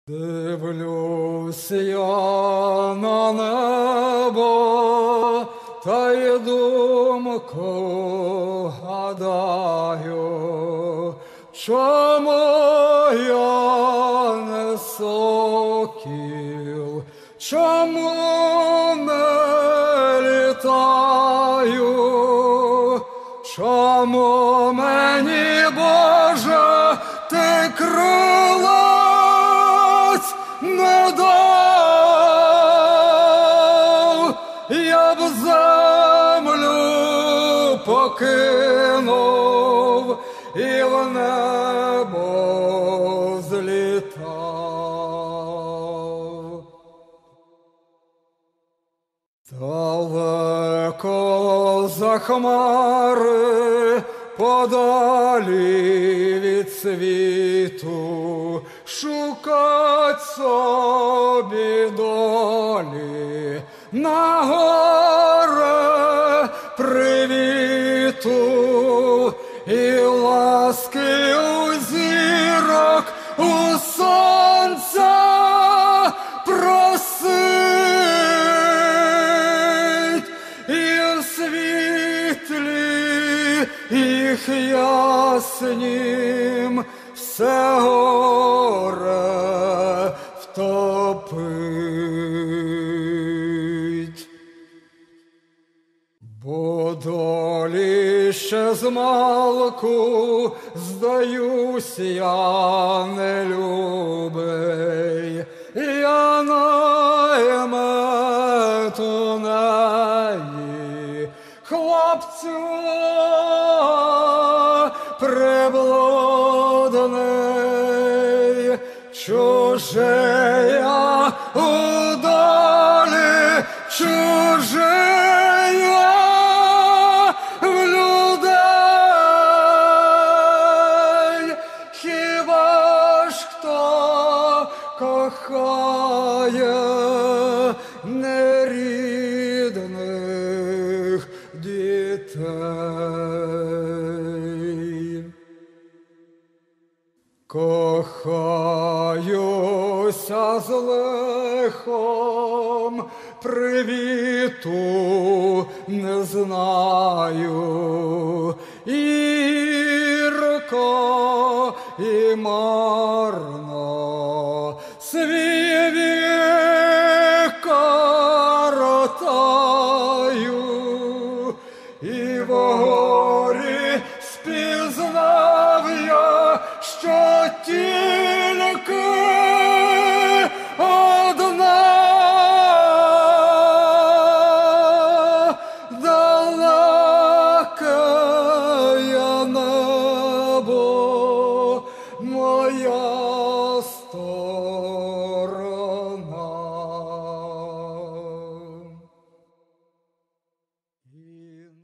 Дивлюсь я на небо, та й думку гадаю, чому я не сокіл, чому не літаю, чому мені, Боже, ти крила не дав, я б землю покинув і в небо злітав. Далеко за хмари, подалі від світу, шукать собі долі на горе привіту, і ласки у зірок, у сонця просить, і в світлі їх яснім все горе втопить. Бо долі ще змалку, здаюсь я нелюбий, я наймету неї, хлопцю приблудний, чужия у долі, чужия в людей. Хіба ж хто кохає нерідних дітей? Кохаюся з лихом, привіту не знаю, гірко і марно світ